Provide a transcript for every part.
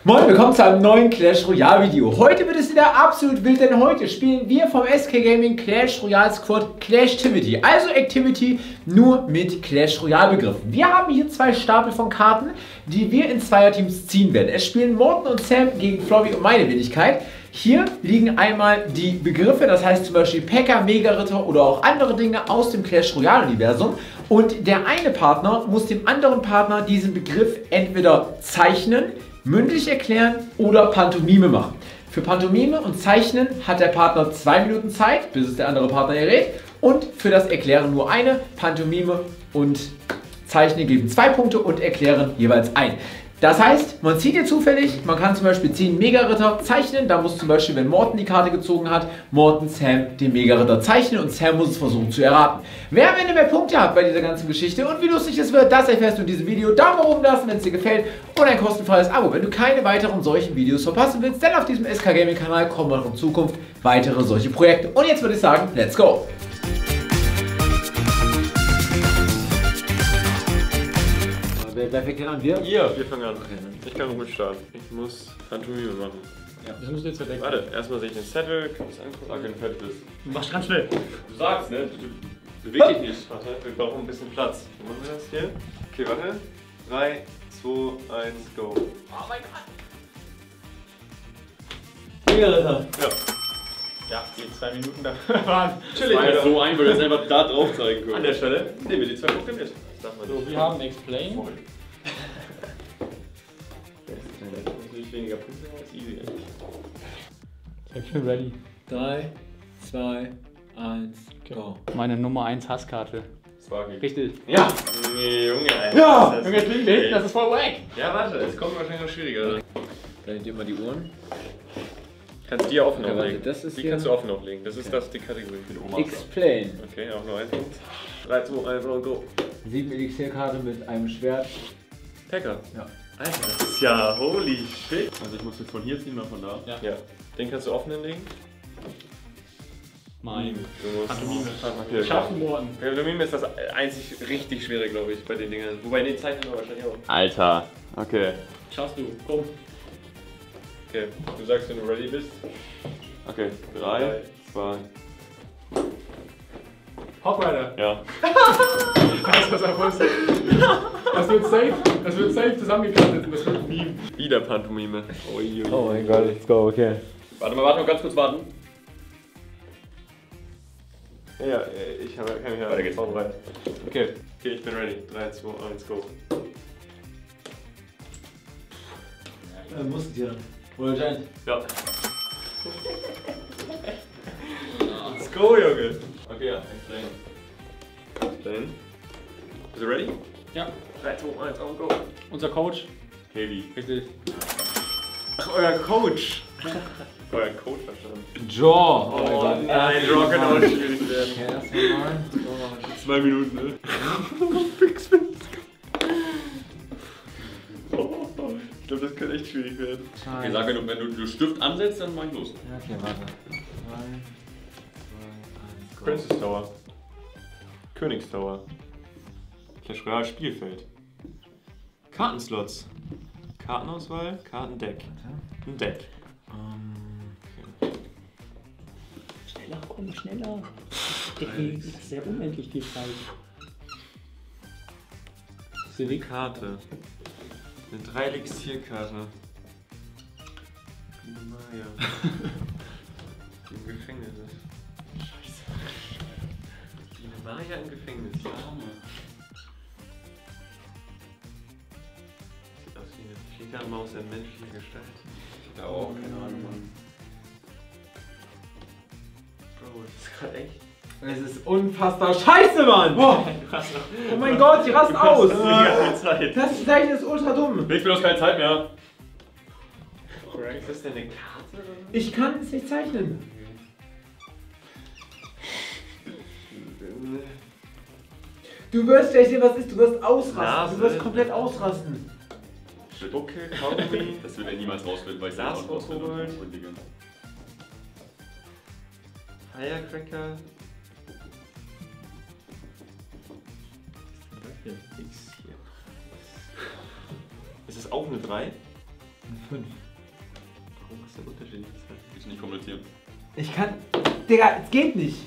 Moin, willkommen zu einem neuen Clash Royale Video. Heute wird es wieder absolut wild, denn heute spielen wir vom SK Gaming Clash Royale Squad Clashtivity. Also Activity nur mit Clash Royale Begriffen. Wir haben hier zwei Stapel von Karten, die wir in Zweierteams ziehen werden. Es spielen Morten und Sam gegen Flobby und meine Wenigkeit. Hier liegen einmal die Begriffe, das heißt zum Beispiel P.E.K.K.A, Mega-Ritter oder auch andere Dinge aus dem Clash Royale Universum. Und der eine Partner muss dem anderen Partner diesen Begriff entweder zeichnen, mündlich erklären oder Pantomime machen. Für Pantomime und Zeichnen hat der Partner 2 Minuten Zeit, bis es der andere Partner errät. Und für das Erklären nur eine. Pantomime und Zeichnen geben 2 Punkte und Erklären jeweils 1. Das heißt, man zieht hier zufällig, man kann zum Beispiel 10 Mega-Ritter zeichnen, da muss zum Beispiel, wenn Morten die Karte gezogen hat, Morten Sam den Mega-Ritter zeichnen und Sam muss es versuchen zu erraten. Wer am Ende mehr Punkte hat bei dieser ganzen Geschichte und wie lustig es wird, das erfährst du in diesem Video. Daumen nach oben lassen, wenn es dir gefällt und ein kostenfreies Abo, wenn du keine weiteren solchen Videos verpassen willst, denn auf diesem SK Gaming Kanal kommen auch in Zukunft weitere solche Projekte. Und jetzt würde ich sagen, let's go! Wer fängt an? Wir? Wir fangen an. Ich kann gut starten. Ich muss Pantomime machen. Ja, das musst du jetzt verdecken. Warte, erstmal sehe ich den Zettel, kann ich es angucken? Sag, wenn du fertig bist. Mach ganz schnell. Du sagst, ne? Du beweg dich nicht. Warte, wir brauchen ein bisschen Platz. Wie machen wir das hier? Okay, warte. 3, 2, 1, go. Oh mein Gott! Mega-Ritter. Ja. Ja, die 2 Minuten da waren. Chillig. Das so ein, weil wir jetzt einfach da drauf zeigen können. An der Stelle nehmen wir die 2 Punkte mit. So, wir haben Explain. Voll. Natürlich weniger Punkte, aber ist easy eigentlich. Ich bin ready. 3, 2, 1, go. Meine Nummer 1 Hasskarte. Swagi. Richtig. Ja! Nee, Junge, Alter. Ja! Das ist Junge, jetzt liegen wir hinten, das ist voll wack. Ja, warte, es kommt wahrscheinlich noch schwieriger. Dann dir mal die Uhren. Kannst du die offen Okay, auflegen? warte, das ist die hier- kannst du offen auflegen. Das ist das die Kategorie. Explain. Okay, auch nur ein Punkt. 3, 2, 1 und go. 7 Elixierkarte mit einem Schwert. Packer. Ja. Alter, das ist ja holy shit. Also ich muss jetzt von hier ziehen oder von da? Ja. Ja, den kannst du offen hinlegen. Mein. Du musst Pantomime. Okay, Schaffen worden. Pantomime ist das einzig richtig schwere, glaube ich, bei den Dingern. Wobei, den zeichnen wir wahrscheinlich auch. Alter. Okay. Schaffst du. Komm. Okay, du sagst, wenn du ready bist. Okay. 3, 2. Hawkrider. Ja. Weißt du, was er vorstellt? Das wird safe zusammengekattet und das wird ein Meme. Wieder Pantomime. Oh mein Gott, let's go, okay. Warte mal, ganz kurz warten. Ja, ich kann mich ja Weiter geht's. vorbereiten. Okay, ich bin ready. 3, 2, 1, go. Musketier. Oder Giant. Ja. Let's go, Junge. Okay, ja. Explain. Dann. Bist du ready? Ja. 3, 2, 1, und go. Unser Coach. Heavy. Richtig. Ach, euer Coach. Euer Coach verstanden. Jaw. Oh nein, Draw kann auch schwierig werden. Okay, erstmal mal. 2 Minuten, ne? Ich glaube, das könnte echt schwierig werden. Okay, sag, wenn du Stift ansetzt, dann mach ich los. Ja, okay, warte. 3, 2, 1, go. Princess Tower. Königstower. Clash Royale Spielfeld. Kartenslots. Kartenauswahl, Kartendeck. Ein Deck. Schneller, komm, schneller. Das ist sehr unendlich viel Zeit. Die Karte. Eine 3 Elixierkarte. Maya. Die im Gefängnis ist. Scheiße. Die Maya im Gefängnis. Ja, Mann. Sieht aus wie eine Fliegermaus in menschlicher Gestalt. Ich hab auch keine Ahnung, Mann. Bro, das ist gerade echt. Es ist unfassbar scheiße, Mann! Oh mein Gott, die rast aus! Die Zeit. Das Zeichen ist ultra dumm! Ich bin aus keine Zeit mehr. Ist das denn eine Karte? Ich kann es nicht zeichnen. Du wirst gleich sehen, was ist. Du wirst ausrasten. Nase. Du wirst komplett ausrasten. Spucke, Kaugummi. Das wird er niemals rausfinden, weil ich Das das rausfinde. Kobold. Entschuldige. Firecracker. Ist das auch eine 3? 5. Warum ist der unterschiedlich? Ich nicht kommunizieren. Ich kann. Digga, es geht nicht.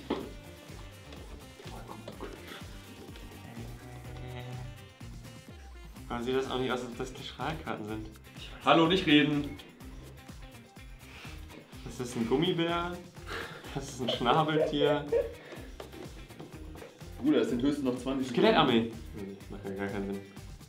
Aber sieht das auch nicht aus, als ob das Strahlkarten sind. Hallo, nicht reden. Das ist ein Gummibär. Das ist ein Schnabeltier. Bruder, es sind höchstens noch 20 Skelettarmee. Nee, macht ja gar keinen Sinn.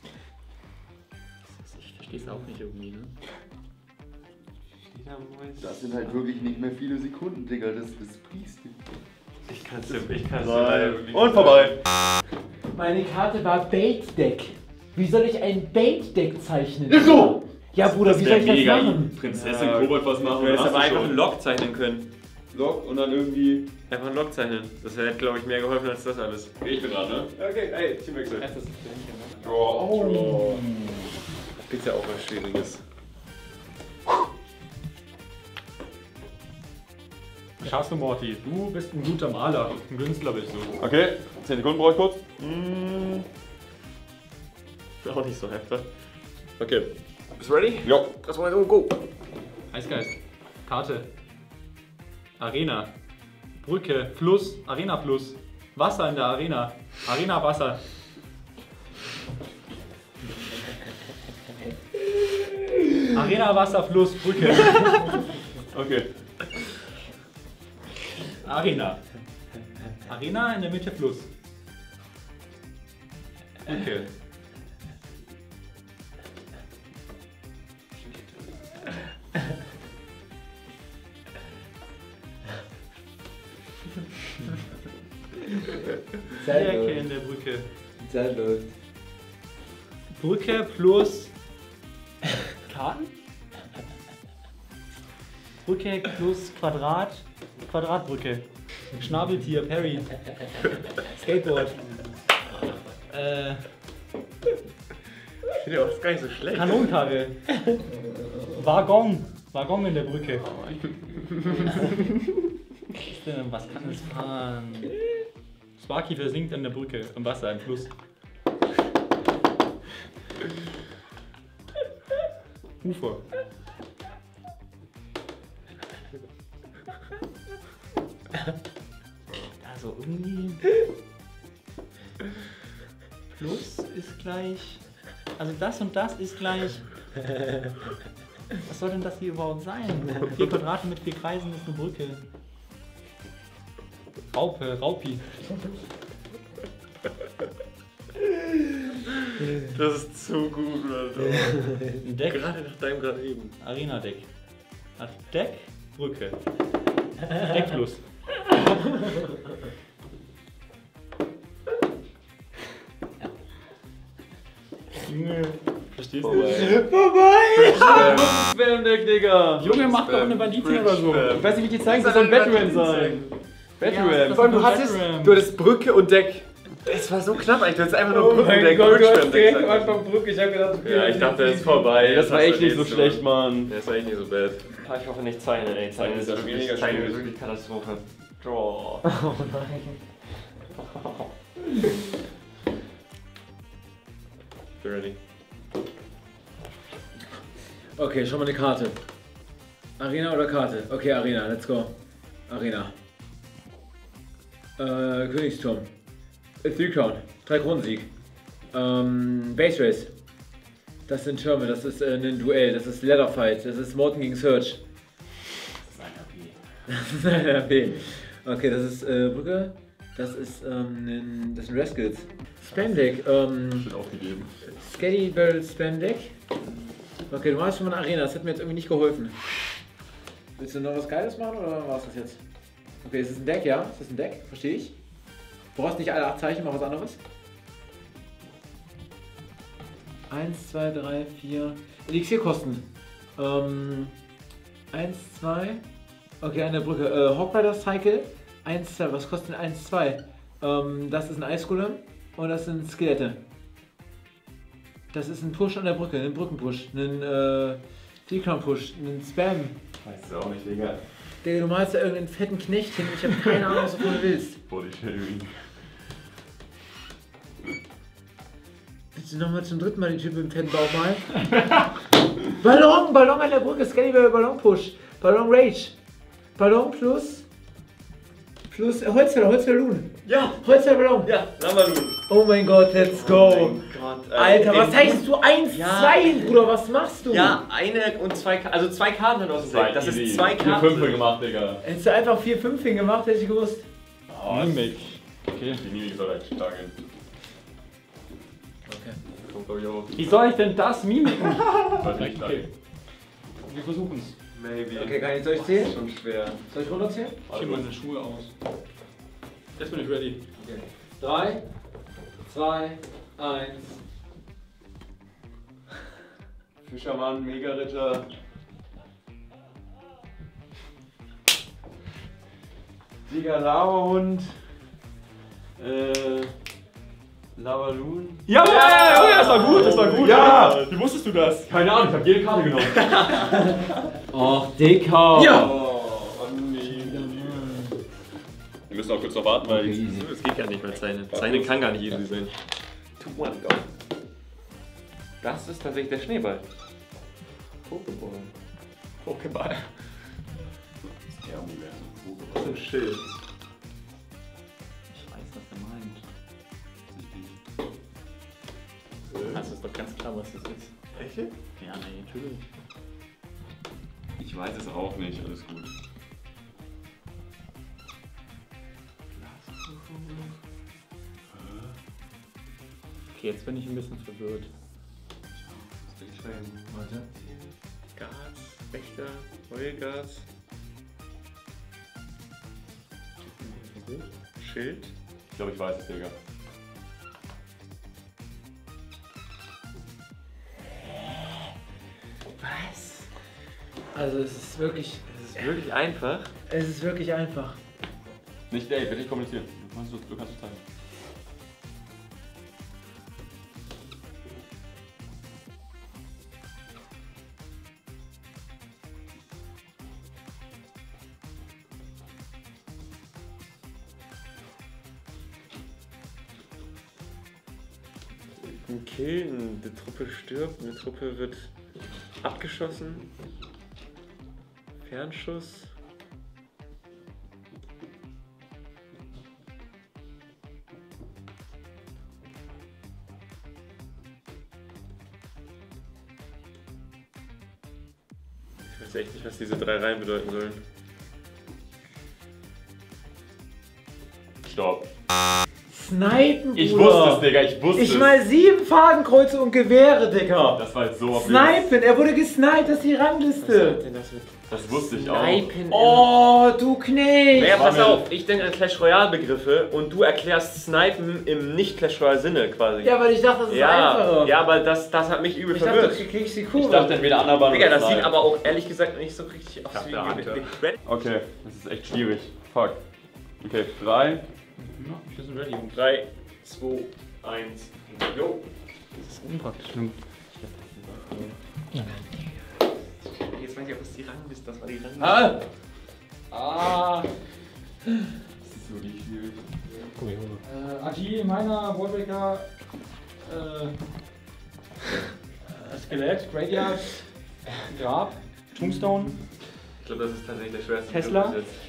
Ich verstehe es auch nicht irgendwie, ne? Fledermäuse. Das sind halt wirklich nicht mehr viele Sekunden, Digga. Das priest du. Ich kann's dir Und vorbei. Meine Karte war Bait Deck. Wie soll ich ein Bait Deck zeichnen? Ist so! Ja, Bruder, wie soll ich das machen? Prinzessin Kobold was machen. Du hättest hast aber du einfach schon. einen Log zeichnen können. Log und dann irgendwie. Einfach einen Log zeichnen. Das hätte, glaube ich, mehr geholfen als das alles. Okay, ich bin dran, ne? Okay, ey, Teamwechsel. Das ist das Blümchen, ne? Oh. Das gibt's ja auch was Schwieriges. Schaffst du, Morty? Du bist ein guter Maler. Ein Künstler bist du. Okay, 10 Sekunden brauche ich kurz. Ist auch nicht so heftig. Okay. Bist du ready? Ja. Das war so go. Eisgeist. Karte. Arena. Brücke. Fluss. Arena-Fluss. Wasser in der Arena. Arena-Wasser. Arena-Wasser, Fluss, Brücke. Okay. Arena. Arena in der Mitte Fluss. Brücke. Dreiecke in der Brücke. Zeit läuft. Brücke plus Karten? Brücke plus Quadrat. Quadratbrücke. Schnabeltier, Perry. Skateboard. Ich finde auch, das ist gar nicht so schlecht. Kanonenkarre. Waggon. Waggon in der Brücke. Was kann es fahren? Sparky versinkt an der Brücke, im Wasser, im Fluss. Ufer. Also irgendwie. Plus ist gleich. Also das und das ist gleich. Was soll denn das hier überhaupt sein? 4 Quadrate mit 4 Kreisen ist eine Brücke. Raupe, Raupi. Das ist zu gut, Alter. Ein Deck. Gerade nach deinem gerade eben. Arena-Deck. Deck, Brücke. Deckfluss. Junge. Verstehst du? Vorbei! Spam-Deck, Digga! Junge, mach doch eine Banditin oder so. Ich weiß nicht, wie die zeigen, das soll ein Veteran sein. Veteran. Vor allem, du hattest Brücke und Deck. Es war so knapp eigentlich, du hättest einfach nur Brückendeck und Spam-Deck sagen. Einfach Brücke, ich hab gedacht, okay. Ja, ich dachte, das ist vorbei. Das war echt nicht so so schlecht, Mann. Das war echt nicht so bad. Ich hoffe nicht Zeichnen, ey. Zeichnen ist ist weniger Zeichnen ist schwierig. wirklich Katastrophe. Draw. Oh nein. Bin ready. Okay, schau mal eine Karte. Arena oder Karte? Okay, Arena, let's go. Arena. Königsturm. Three Crown. 3 Kronensieg. Base Race. Das sind Türme, das ist ein Duell, das ist Ladder Fight, das ist Morton gegen Search. Das ist ein RP. Okay, das ist Brücke. Das ist das sind Rascals. Spam Deck. Wird aufgegeben. Scatty Barrel Spam Deck. Okay, du machst schon mal eine Arena, das hat mir jetzt irgendwie nicht geholfen. Willst du noch was Geiles machen oder war es das jetzt? Okay, ist es ein Deck, ja? Ist das ein Deck? Verstehe ich. Du brauchst nicht alle 8 Zeichen, mach was anderes. 1, 2, 3, 4. Elixierkosten. 1, 2. Okay, an der Brücke. Hawk Rider Cycle. 1, 2. Was kostet denn 1, 2? Das ist ein Eisgolem und das sind Skelette. Das ist ein Push an der Brücke, ein Brückenpush, ein Decron-Push, ein Spam. Weißt du auch nicht, Digga. Digga, du malst da irgendeinen fetten Knecht hin, ich habe keine Ahnung, was du von mir willst. Body Shaming. Sie nochmal zum dritten Mal den Typ im fetten Bauch malen. Ballon an der Brücke, Scalibur, Ballon Push, Ballon Rage, Ballon plus Holzfäller Loon. Ja! Holzfäller Ballon. Ja, Lamalun. Oh mein Gott, let's go. Oh mein Gott. Alter, was heißt du 1, Ja. 2, Bruder, was machst du? Ja, eine und zwei Karten, also zwei Karten sind aus dem Deck. Das ist zwei Karten. 4-5 gemacht, Digga. Hättest du einfach 4-5 hingemacht, hätte ich gewusst. Mimik. Okay. Die Mimik soll halt stark gehen. Okay. Kommt, glaub ich, auch. Wie soll ich denn das mimiken? Weiß nicht, stark. Okay. Wir versuchen's. Maybe. Okay, kann ich, soll ich Das zählen? ist schon schwer. Soll ich runterzählen? Ich zieh meine Schuhe aus. Jetzt bin ich ready. Okay. 3, 2, 1. Fischermann, Mega-Ritter. Digga, Lavahund. Lavaloon. Ja, das war gut, das war gut. Ja! Wie wusstest du das? Keine Ahnung, ich hab jede Karte genommen. Och, Dicker. Ja. Oh, nee. Wir müssen auch kurz noch warten, weil easy. Das geht gar nicht mehr, Seine. Seine kann gar nicht easy sein. 2, 1, go. Das ist tatsächlich der Schneeball. Pokéball. Pokéball. Das ist ein Schild. Ich weiß, was er meint. Das ist doch ganz klar, was das ist. Echt? Ja, nee, natürlich. ich weiß es auch nicht, alles gut. Okay, jetzt bin ich ein bisschen verwirrt. Warte. Gas, Wächter, Heulgas. Schild. Ich glaube, ich weiß es, Digga. Was? Also es ist wirklich einfach. Es ist wirklich einfach. Nicht Dave, bitte nicht kommunizieren. Du kannst es zeigen. Ein Kill, eine Truppe stirbt, eine Truppe wird abgeschossen. Fernschuss. Ich weiß echt nicht, was diese 3 Reihen bedeuten sollen. Stopp. Snipen, Ich Bruder. wusste es, Digga, ich wusste es. Ich mal 7 Fadenkreuze und Gewehre, Digga. Das war jetzt so auf Snipen, er wurde gesniped, das ist die Rangliste. Das wusste ich auch. Snipen. Oh, du Knecht. Naja, pass mir- auf, ich denke an Clash Royale Begriffe und du erklärst Snipen im nicht-Clash Royale Sinne quasi. Ja, weil ich dachte, das ist einfacher. ja, aber das hat mich übel Ich dachte, verwirrt. du kriegst die Ich Kurve. dachte entweder Anabahn Digga, oder das sieht Snipe. aber auch ehrlich gesagt nicht so richtig aus hab wie eine Hunter. Red. Okay, das ist echt schwierig. Fuck. Okay, 3. Wir sind ready. 3, 2, 1, go. Das ist unpraktisch. Jetzt weiß ich, ob es die Rangliste, das war die Rangliste. Ah! Das ist wirklich schwierig. Agi, meiner, Wallbreaker, Skelett, Graveyard, Grab, Tombstone, Ich glaube, das ist tatsächlich der schwerste Tesla? Begriff bis jetzt.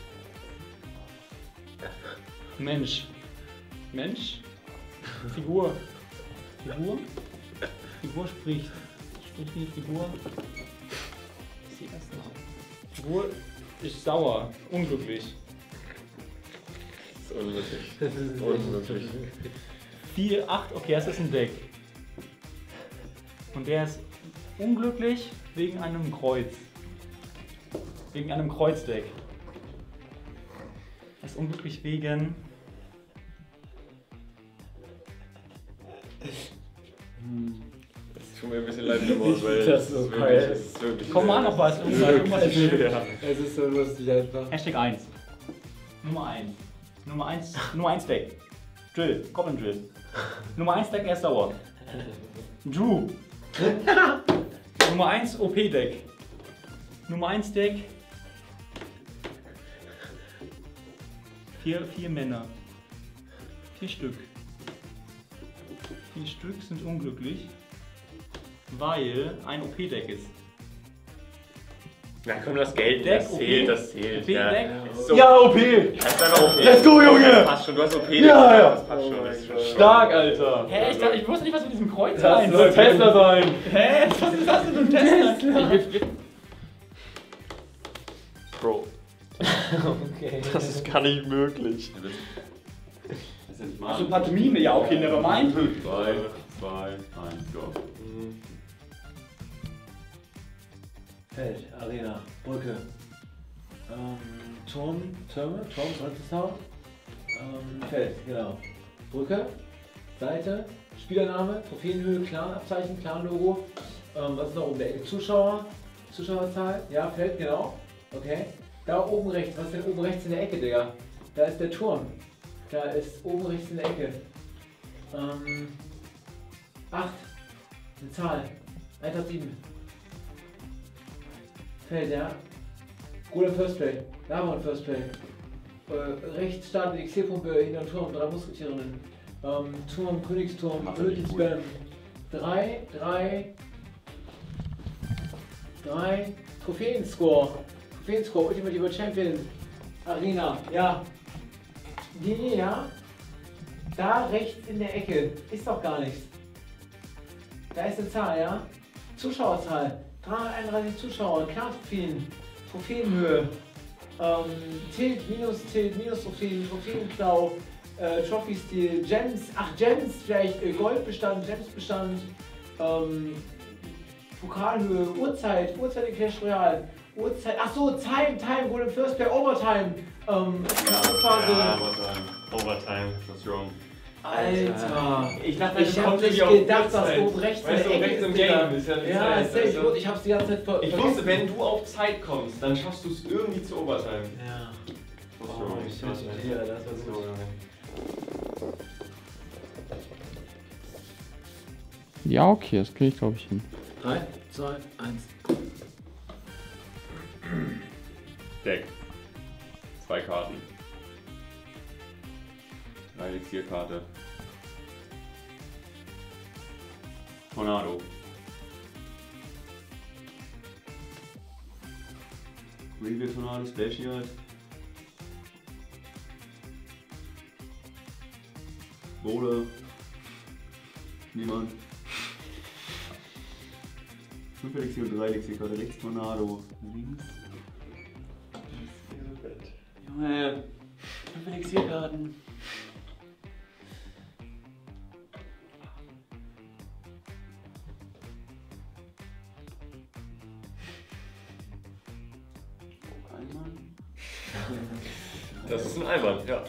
Mensch. Mensch? Figur. Figur? Figur spricht. Spricht die Figur? Ich sehe das noch. Figur ist sauer, unglücklich. Das ist unmöglich. Das ist Unmöglich. 4, 8, okay, das ist ein Deck. Und der ist unglücklich wegen einem Kreuz. Wegen einem Kreuzdeck. Er ist unglücklich wegen. Das ist schon mal ein bisschen leid geworden, weil das so ist geil. wirklich, es ist wirklich Komm mal noch was. Irgendwas ist schwer. Es ist so lustig einfach. Hashtag 1. Nummer 1. Nummer 1 Deck. Drill. Goblin Drill. Nummer 1 Deck, er ist sauer. Drew. Nummer 1 OP Deck. Nummer 1 Deck. 4 Männer. 4 Stück. 4 4 Stück sind unglücklich, weil ein OP-Deck ist. Na komm, das Geld, Deck, das zählt, das zählt. OP-Deck? So. Ja, OP! Das ist einfach OP. Let's go, Junge! Das passt schon, du hast OP. Ja, ja. Das passt schon. Das ist schon Stark, Alter! Hä, ich wusste nicht, was mit diesem Kreuz Das meint. soll Tesla sein! Hä? Was ist das denn für ein Tesla? Bro. Okay. Das ist gar nicht möglich. Das ist ja nicht Achso, mal. Pantomime, ja, okay, nevermind. 3, 2, 1, go. Feld, Arena, Brücke, Turm, Tranzistor, Feld, genau. Brücke, Seite, Spielername, Trophäenhöhe, Clan-Abzeichen, Clan-Logo, was ist noch oben? Der Ecke? Zuschauerzahl, ja, Feld, genau. Okay. Da oben rechts, was ist denn oben rechts in der Ecke, Digga? Da ist der Turm. Da ist oben rechts in der Ecke. 8. Eine Zahl. 1 hat 7. Feld, ja. Golem First Play. Lavon First Play. Rechts starten XC-Pumpe hinter dem Turm. 3 Musketierinnen. Turm, Königsturm, Spam. 3. Trophäen-Score. Trophäen-Score, Ultimate Champion. Arena, ja. Nee, ja. Da rechts in der Ecke. Ist doch gar nichts. Da ist eine Zahl, ja. Zuschauerzahl. 331 Zuschauer, Klar-Trophäen, Trophäenhöhe, Tilt, Minus Trophäen, Trophäenklau, Trophy-Stil, Gems, Gems, vielleicht Goldbestand, Gemsbestand, Pokalhöhe, Uhrzeit in Clash Royale, Uhrzeit, achso, Time, Golden First Play, Overtime, Phase. Overtime. That's wrong. Alter! Ich dachte, Ich hab nicht gedacht, dass oben rechts in der Ecke rechts im ist, Digga. Game ist ja die Ja, Zeit, safe. also. Ich hab's die ganze Zeit Ich vergessen. wusste, wenn du auf Zeit kommst, dann schaffst du es irgendwie zu Overtime. Ja. That's Oh, wrong. shit. Ja, das war gut. Ja, okay, das kriege ich glaube ich hin. 3, 2, 1. Deck. 2 Karten. 3 Elixierkarte. Tornado. Reveal Tornado, Splash Shield. Bowler. Niemand. 5 Elixier und 3 Elixierkarte. Rechts Tornado. Links. Junge. 5 Elixierkarten. Das ist ein Einwand, ja.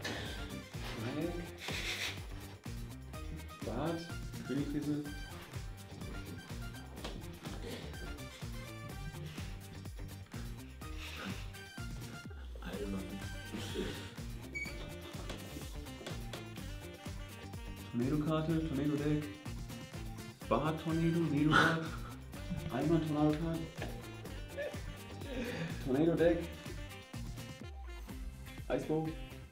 Bart, Königsriese. Tornado-Karte, Tornado-Deck. Bart-Tornado, Nero-Bart. Einmal Tornado-Karte. Tornado-Deck. Eisbow.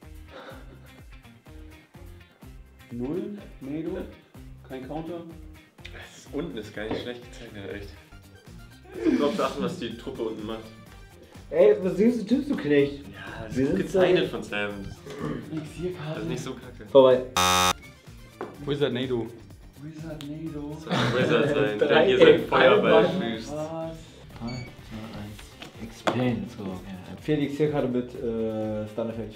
0, Tornado. Kein Counter. Das ist unten ist gar nicht schlecht gezeichnet, echt. Ich glaube, beachten, was die Truppe unten macht. Ey, was tust du, Knecht? Ja, das Wir ist gut sind gezeichnet von Sam. Das Elixierkarte. ist nicht so kacke. Vorbei. Wizard Nado. Wizard Nado. Das soll ein Wizard sein, der Drei hier sein Ecken, Feuerball Einwand. schießt. 3, 2, 1. Explain, let's go. Okay. 4 Elixierkarte mit Stun-Effekt.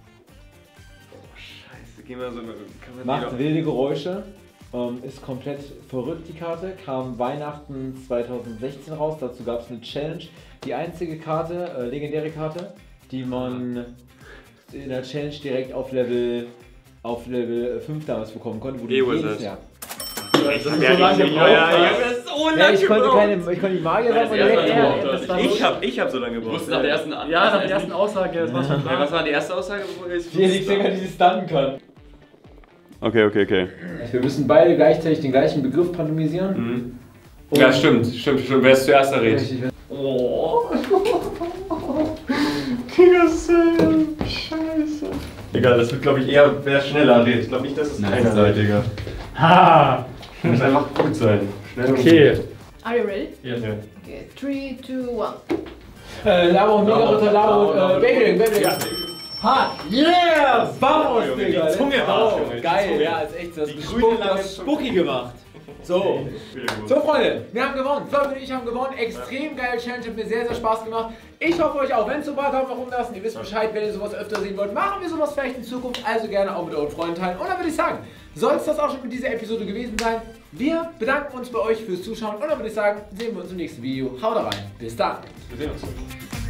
Scheiße, geh mal so. Kann man Macht die wilde Geräusche. Ist komplett verrückt, die Karte. Kam Weihnachten 2016 raus. Dazu gab es eine Challenge. Die einzige Karte, legendäre Karte, die man in der Challenge direkt auf Level 5 damals bekommen konnte. Wo du E-Wizard. Jahr. Ich hab so ja lange nicht- gebraucht, ja, Alter. ja, so Ja, lange ich konnte gebraucht. nicht Magier sein und Weil das direkt erste Mal das war Ich hab so lange Du gebraucht. wusstest nach der ersten Ja, nach der ersten Aussage, das war schon Ja, was war die erste Aussage? Bevor wir jetzt die Elixierkarte, die stunnen kann. Okay. Wir müssen beide gleichzeitig den gleichen Begriff pantomisieren. Mhm. Ja, stimmt. Wer es zuerst errät. Richtig. Scheiße. Egal, das wird glaube ich eher, wer schneller redet. Ich glaube nicht, dass es keiner Digga. Ha! Muss einfach gut sein. Schnell und Okay. Are you ready? Ja. Okay, 3, 2, 1. Labo, Mega-Ritter, Labo, Babyling. Hart! Yeah! Vamos, Junge, Digga! die Zunge let's raus, go. Junge, die Geil, Zunge. ja, ist echt das Die grüne lange Spucki gemacht. So. So, Freunde, wir haben gewonnen. Flavio und ich haben gewonnen. Extrem geile Challenge, hat mir sehr, sehr Spaß gemacht. Ich hoffe euch auch. Wenn es so war, Daumen nach oben lassen. Ihr wisst Bescheid, wenn ihr sowas öfter sehen wollt, machen wir sowas vielleicht in Zukunft. Also gerne auch mit euren Freunden teilen. Und dann würde ich sagen, soll es das auch schon mit dieser Episode gewesen sein. Wir bedanken uns bei euch fürs Zuschauen. Und dann würde ich sagen, sehen wir uns im nächsten Video. Haut rein. Bis dann. Wir sehen uns.